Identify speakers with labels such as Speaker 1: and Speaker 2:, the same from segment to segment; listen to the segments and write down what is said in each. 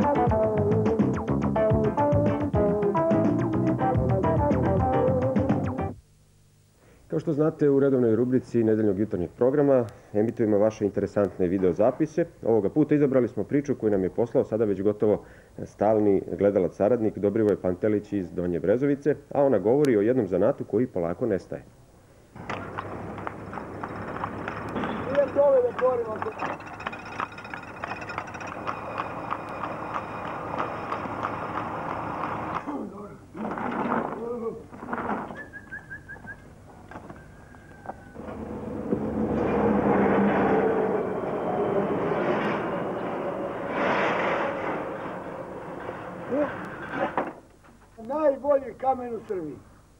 Speaker 1: Kao što znate, u redovnoj rubrici nedeljnog jutarnjeg programa emitujemo vaše interesantne videozapise. Ovoga puta izabrali smo priču koju nam je poslao sada već gotovo stalni gledalac saradnik Dobrivoje Pantelić iz Donje Brezovice, a ona govori o jednom zanatu koji polako nestaje.
Speaker 2: Najbolji kamen u Srbiji.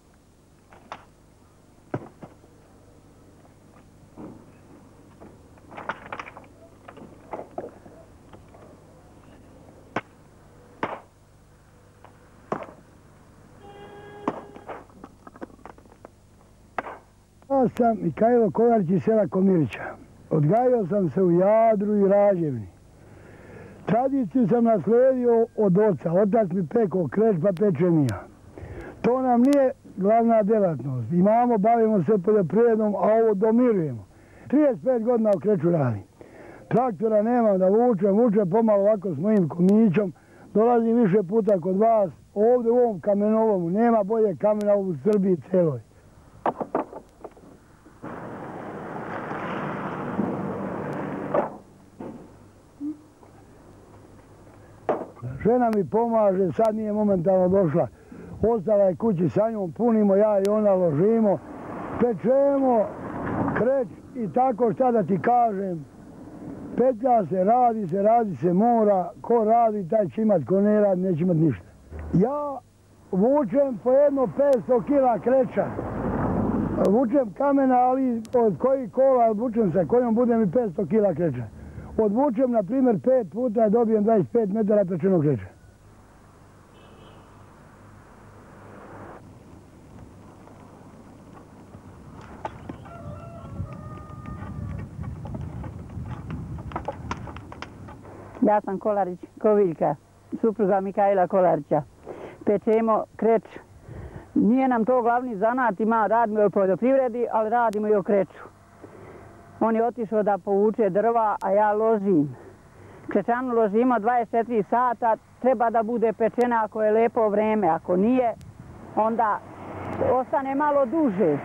Speaker 2: Ja sam Mihajlo Kolarić iz sela Komirića. Odgajao sam se u Jadru i Rađevni. Tradiciju sam naslijedio od oca. Otac mi pekao kreć pa pečem ja. To nam nije glavna delatnost. Bavimo se poljoprivredom, a ovo domirujemo. 35 godina u kreću radim. Traktora nemam da vučem pomalo ovako s mojim komićom. Dolazim više puta kod vas. Ovdje u ovom kamenolomu nema bolje kamena u Srbiji celoj. Žena mi pomaže, sad nije momentalno došla. Ostala je kući sa njom, punimo, ja i ona ložimo, pečemo, kreć i tako šta da ti kažem. Petlja se, radi se, mora, ko radi taj će imat, ko ne radi neće imat ništa. Ja vučem po jedno 500 kila kreća. Vučem kamena, ali od kojih kola vučem sa kojom bude mi 500 kila kreća. Odvučem, na primjer, 5 puta i dobijem 25 metara pečenog kreća.
Speaker 3: Ja sam Kolarić Koviljka, supruga Mihajla Kolarića. Pečemo kreć. Nije nam to glavni zanat, radimo i o poljoprivredi, ali radimo i o kreću. On je otišao da povuče drva, a ja ložim. Krečanu ložimo 24 sata, treba da bude pečena ako je lepo vreme, ako nije, onda ostane malo duže.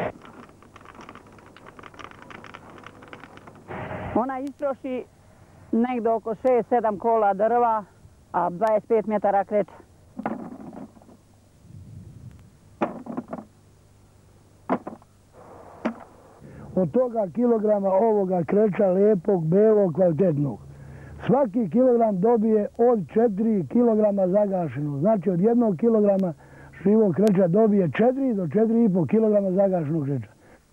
Speaker 3: Ona istroši negdje oko 6-7 kola drva, a 25 metara kreća.
Speaker 2: Od toga kilograma ovoga kreča lepog, belog, kvalitetnog. Svaki kilogram dobije od 4 kilograma zagašenog. Znači od 1 kilograma živog kreča dobije 4 do 4,5 kilograma zagašenog kreča.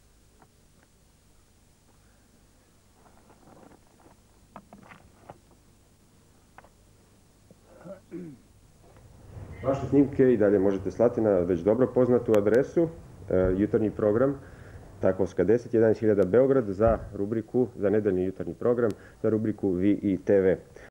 Speaker 1: Vaše snimke i dalje možete slati na već dobro poznatu adresu, jutarnji program, Takovska 10 11.000 Beograd za nedeljni jutarnji program, za rubriku Vi i TV.